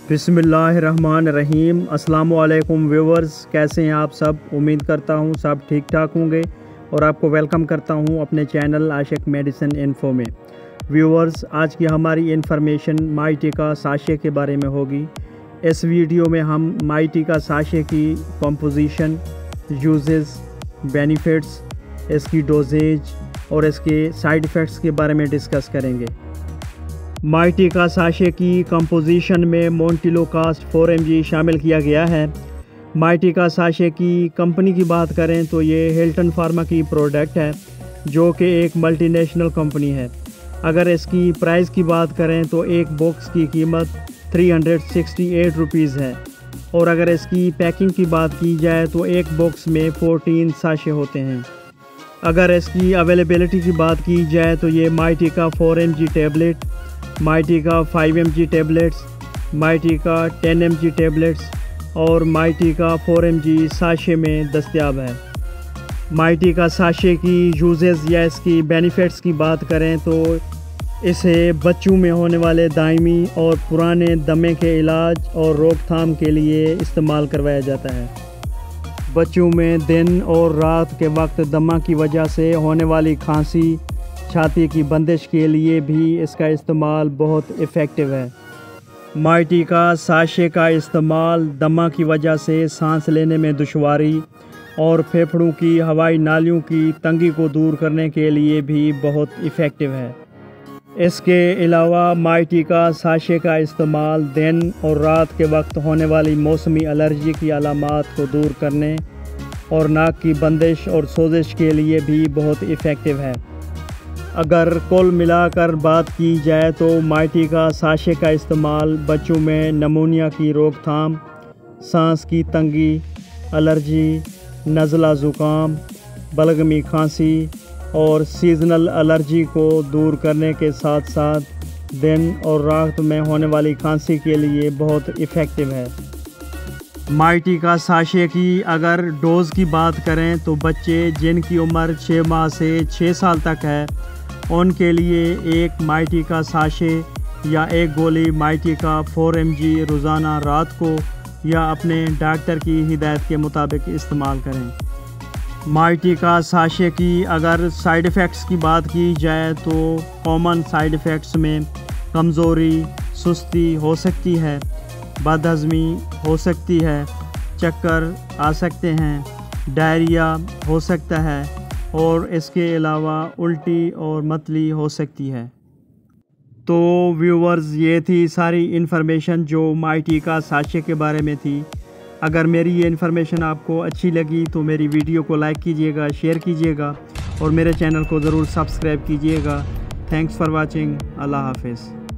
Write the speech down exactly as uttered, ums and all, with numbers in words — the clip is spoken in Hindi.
बिस्मिल्लाहिर्रहमानिर्रहीम। अस्सलाम वालेकुम व्यूवर्स, कैसे हैं आप सब। उम्मीद करता हूं सब ठीक ठाक होंगे और आपको वेलकम करता हूं अपने चैनल आशिक मेडिसिन इन्फो में। व्यूवर्स, आज की हमारी इन्फॉर्मेशन माइटिका साशे के बारे में होगी। इस वीडियो में हम माइटिका साशे की कंपोजिशन, यूजेस, बेनिफिट्स, इसकी डोजेज और इसके साइड इफ़ेक्ट्स के बारे में डिस्कस करेंगे। माइटिका साशे की कंपोजिशन में मोन्टिलोकास्ट फोर एम जी शामिल किया गया है। माइटिका साशे की कंपनी की बात करें तो ये हिल्टन फार्मा की प्रोडक्ट है, जो कि एक मल्टीनेशनल कंपनी है। अगर इसकी प्राइस की बात करें तो एक बॉक्स की कीमत three hundred sixty eight rupees है, और अगर इसकी पैकिंग की बात की जाए तो एक बॉक्स में फोर्टीन साशे होते हैं। अगर इसकी अवेलेबिलिटी की बात की जाए तो ये Mytika four M G tablet, Mytika five M G tablets, Mytika ten M G tablets और Mytika four M G sachet में दस्तयाब है। माइटिका साशे की यूजेस या इसकी बेनिफिट्स की बात करें तो इसे बच्चों में होने वाले दायमी और पुराने दमे के इलाज और रोकथाम के लिए इस्तेमाल करवाया जाता है। बच्चों में दिन और रात के वक्त दमा की वजह से होने वाली खांसी, छाती की बंदिश के लिए भी इसका इस्तेमाल बहुत इफ़ेक्टिव है। माइटिका साशे का इस्तेमाल दमा की वजह से सांस लेने में दुश्वारी और फेफड़ों की हवाई नालियों की तंगी को दूर करने के लिए भी बहुत इफ़ेक्टिव है। इसके अलावा माइटिका साशे का इस्तेमाल दिन और रात के वक्त होने वाली मौसमी एलर्जी की अलामात को दूर करने और नाक की बंदिश और सोजिश के लिए भी बहुत इफ़ेक्टिव है। अगर कुल मिलाकर बात की जाए तो माइटिका साशे का इस्तेमाल बच्चों में नमूनिया की रोकथाम, सांस की तंगी, एलर्जी, नज़ला ज़ुकाम, बलगमी खांसी और सीजनल एलर्जी को दूर करने के साथ साथ दिन और रात में होने वाली खांसी के लिए बहुत इफ़ेक्टिव है। माइटिका साशे की अगर डोज़ की बात करें तो बच्चे जिनकी उम्र छः माह से छः साल तक है उनके लिए एक माइटिका साशे या एक गोली माइटिका फोर एम जी रोज़ाना रात को या अपने डॉक्टर की हिदायत के मुताबिक इस्तेमाल करें। माइटिका साशे की अगर साइड इफ़ेक्ट्स की बात की जाए तो कॉमन साइड इफ़ेक्ट्स में कमज़ोरी, सुस्ती हो सकती है, बदहज़मी हो सकती है, चक्कर आ सकते हैं, डायरिया हो सकता है और इसके अलावा उल्टी और मतली हो सकती है। तो व्यूवर्स, ये थी सारी इन्फॉर्मेशन जो माइटिका साशे के बारे में थी। अगर मेरी ये इन्फॉर्मेशन आपको अच्छी लगी तो मेरी वीडियो को लाइक कीजिएगा, शेयर कीजिएगा और मेरे चैनल को ज़रूर सब्सक्राइब कीजिएगा। Thanks for watching. अल्लाह हाफ़िज़।